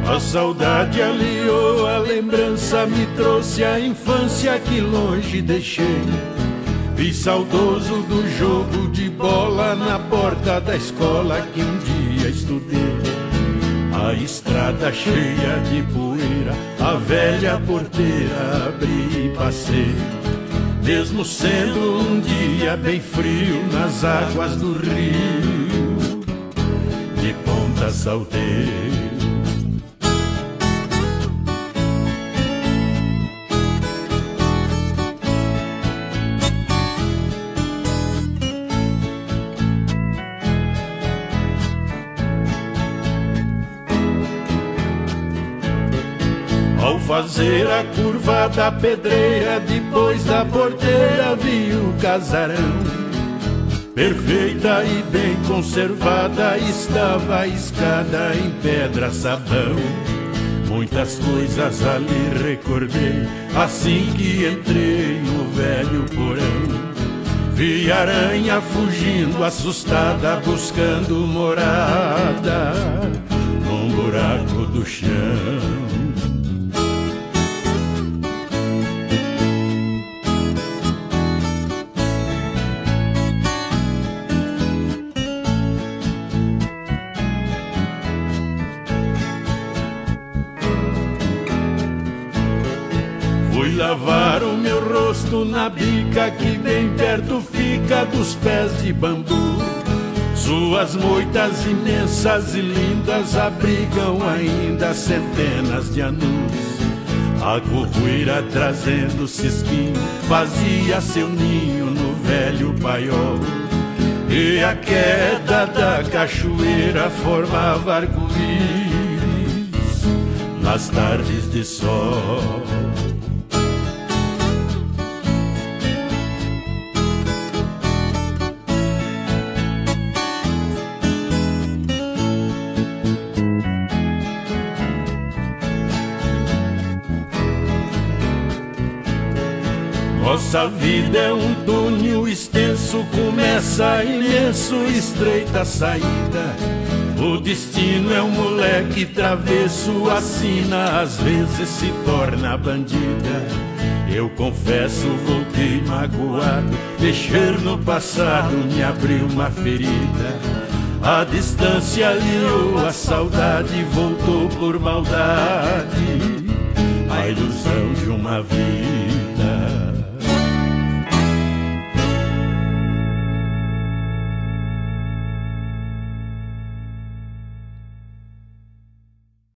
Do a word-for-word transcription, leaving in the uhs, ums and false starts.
A saudade aliou, a lembrança me trouxe a infância que longe deixei. Vi saudoso do jogo de bola na porta da escola que um dia estudei. A estrada cheia de poeira, a velha porteira abri e passei. Mesmo sendo um dia bem frio, nas águas do rio de Ponta saltei. Ao fazer a curva da pedreira, depois da porteira vi o casarão. Perfeita e bem conservada estava a escada em pedra sabão. Muitas coisas ali recordei assim que entrei no velho porão. Vi a aranha fugindo assustada, buscando morada num buraco do chão. Fui lavar o meu rosto na bica que bem perto fica dos pés de bambu. Suas moitas imensas e lindas abrigam ainda centenas de anus. A corroeira trazendo cisquinho fazia seu ninho no velho paiol. E a queda da cachoeira formava arco-íris nas tardes de sol. Nossa vida é um túnel extenso, começa imenso, estreita saída. O destino é um moleque travesso, assina, às vezes se torna bandida. Eu confesso, voltei magoado, mexer no passado me abriu uma ferida. A distância aliou, a saudade voltou por maldade, a ilusão de uma vida.